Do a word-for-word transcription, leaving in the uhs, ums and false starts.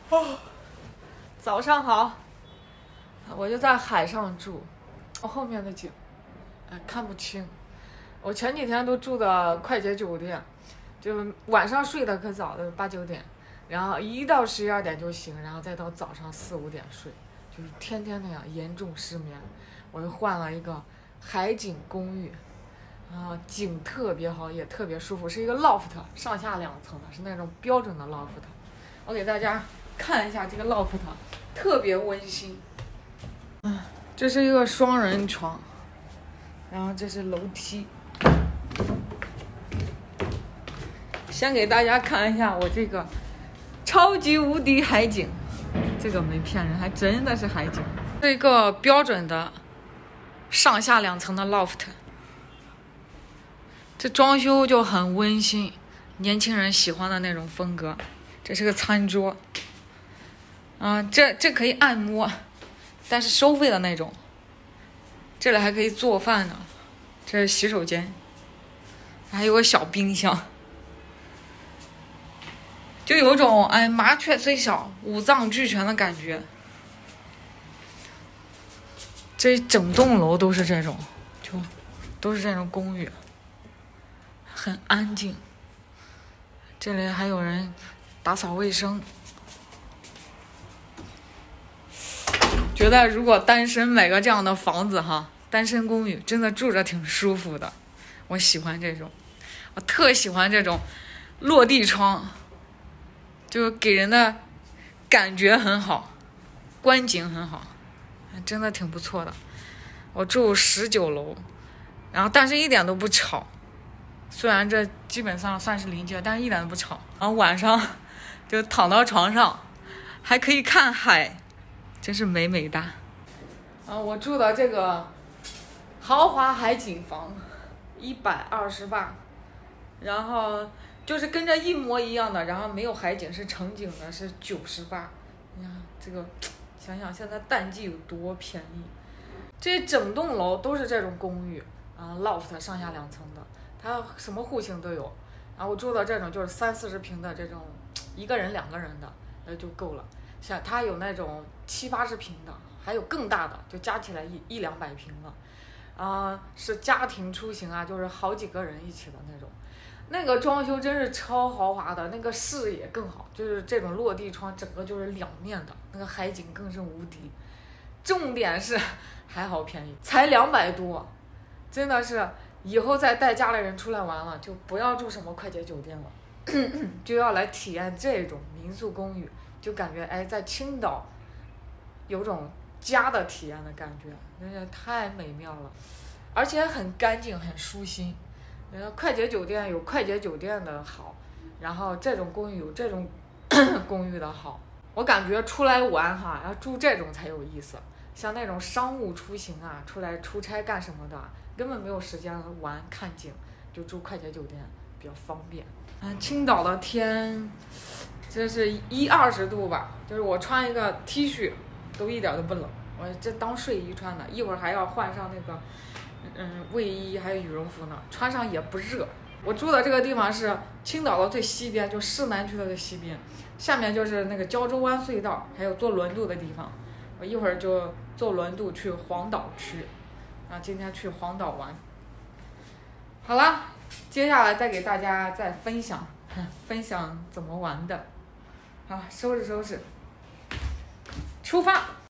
哦，早上好，我就在海上住，我后面的景，哎，看不清。我前几天都住的快捷酒店，就晚上睡得可早的八九点，然后一到十一二点就醒，然后再到早上四五点睡，就是天天那样严重失眠。我又换了一个海景公寓，然后景特别好，也特别舒服，是一个 loft， 上下两层的，是那种标准的 loft。我给大家看一下这个 loft， 特别温馨。嗯，这是一个双人床，然后这是楼梯。先给大家看一下我这个超级无敌海景，这个没骗人，还真的是海景。是一个标准的上下两层的 loft， 这装修就很温馨，年轻人喜欢的那种风格。这是个餐桌，啊，这这可以按摩，但是收费的那种。这里还可以做饭呢，这是洗手间，还有个小冰箱，就有种哎麻雀虽小五脏俱全的感觉。这整栋楼都是这种，就都是这种公寓，很安静。这里还有人打扫卫生。觉得如果单身买个这样的房子哈，单身公寓真的住着挺舒服的。我喜欢这种，我特喜欢这种落地窗，就给人的感觉很好，观景很好，真的挺不错的。我住十九楼，然后但是一点都不吵，虽然这基本上算是临街，但是一点都不吵。然后晚上就躺到床上，还可以看海，真是美美哒。啊，我住的这个豪华海景房，一百二十八，然后就是跟这一模一样的，然后没有海景，是城景的，是九十八。你看这个，想想现在淡季有多便宜。这整栋楼都是这种公寓啊 ，loft 上下两层的，它什么户型都有。然后我住的这种就是三四十平的这种，一个人两个人的，那就够了。像它有那种七八十平的，还有更大的，就加起来一一两百平了。啊、呃，是家庭出行啊，就是好几个人一起的那种。那个装修真是超豪华的，那个视野更好，就是这种落地窗，整个就是两面的，那个海景更是无敌。重点是还好便宜，才两百多，真的是以后再带家里人出来玩了，就不要住什么快捷酒店了，就要来体验这种民宿公寓，就感觉哎在青岛有种家的体验的感觉，真是太美妙了，而且很干净很舒心。快捷酒店有快捷酒店的好，然后这种公寓有这种公寓的好。我感觉出来玩哈，要住这种才有意思。像那种商务出行啊，出来出差干什么的，根本没有时间玩看景，就住快捷酒店比较方便。嗯，青岛的天，这是一二十度吧，就是我穿一个 T 恤都一点都不冷，我这当睡衣穿的，一会儿还要换上那个嗯卫衣还有羽绒服呢，穿上也不热。我住的这个地方是青岛的最西边，就市南区的最西边，下面就是那个胶州湾隧道，还有坐轮渡的地方。我一会儿就坐轮渡去黄岛区，然后今天去黄岛玩。好了，接下来再给大家再分享分享怎么玩的。好，收拾收拾，出发。